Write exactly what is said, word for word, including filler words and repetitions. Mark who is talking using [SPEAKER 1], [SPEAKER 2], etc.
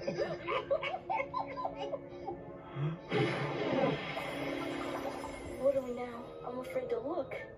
[SPEAKER 1] What do we now? I'm afraid to look.